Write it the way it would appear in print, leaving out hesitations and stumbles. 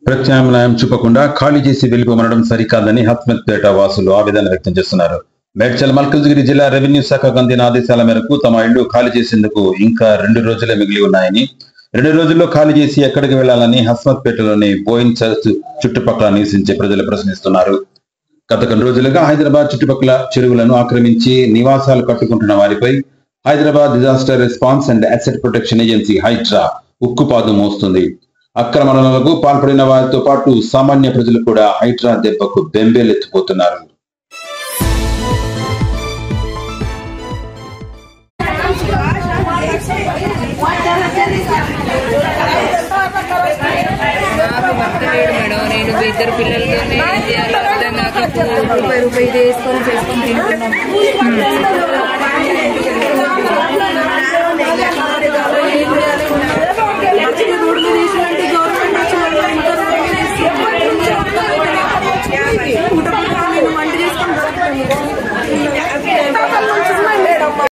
ప్రత్యామ్నాయం చూపకుండా ఖాళీ చేసి వెళ్లిపోమనడం సరికాదని హస్మత్పేట వాసులు ఆవేదన వ్యక్తం చేస్తున్నారు. మేడ్చల్ మల్కజ్గిరి జిల్లా రెవెన్యూ శాఖకు అందిన ఆదేశాల మేరకు తమ ఇళ్లు ఖాళీ చేసేందుకు ఇంకా 2 రోజులే మిగిలి ఉన్నాయని, 2 రోజుల్లో ఖాళీ చేసి ఎక్కడికి వెళ్లాలని హస్మత్పేటలోని బోయిన్ చర్చ్ చుట్టుపక్కల నివసించే ప్రజలు ప్రశ్నిస్తున్నారు. గత కొన్ని రోజులుగా హైదరాబాద్ చుట్టుపక్కల చెరువులను ఆక్రమించి నివాసాలు కట్టుకుంటున్న వారిపై Hyderabad disaster response and asset protection agency HYDRAA ఉక్కుపాదు మోస్తుంది. ఆక్రమణలకు పాల్పడిన వారితో పాటు సామాన్య ప్రజలు కూడా హైడ్రా దెబ్బకు బెంబేలెత్తిపోతున్నారు. నేను 2 పిల్లలతోనే రూపాయి చేసుకొని తింటున్నాను.